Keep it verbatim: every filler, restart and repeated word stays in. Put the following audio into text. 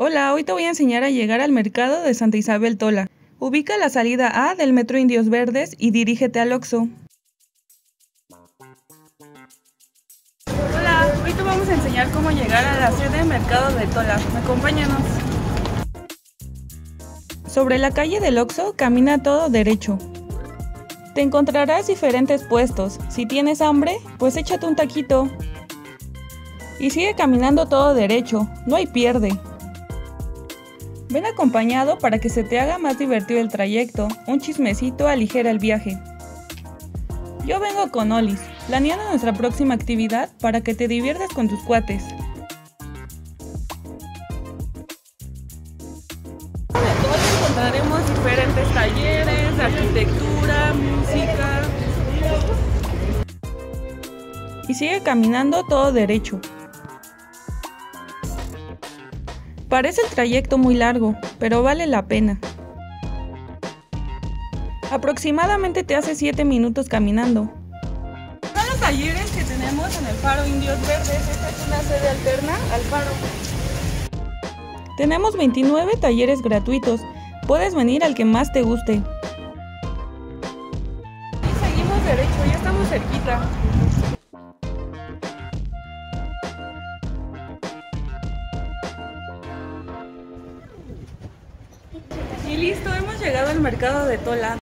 Hola, hoy te voy a enseñar a llegar al mercado de Santa Isabel Tola. Ubica la salida A del Metro Indios Verdes y dirígete al Oxxo. Hola, hoy te vamos a enseñar cómo llegar a la sede Mercado de Tola. Acompáñanos. Sobre la calle del Oxxo, camina todo derecho. Te encontrarás diferentes puestos. Si tienes hambre, pues échate un taquito. Y sigue caminando todo derecho, no hay pierde. Ven acompañado para que se te haga más divertido el trayecto, un chismecito aligera el viaje. Yo vengo con Olis, planeando nuestra próxima actividad para que te diviertas con tus cuates. Hoy encontraremos diferentes talleres de arquitectura, música. Y sigue caminando todo derecho. Parece el trayecto muy largo, pero vale la pena. Aproximadamente te hace siete minutos caminando. Son los talleres que tenemos en el Faro Indios Verdes. Esta es una sede alterna al faro. Tenemos veintinueve talleres gratuitos. Puedes venir al que más te guste. Y seguimos derecho, ya estamos cerquita. Y listo, hemos llegado al mercado de Tola.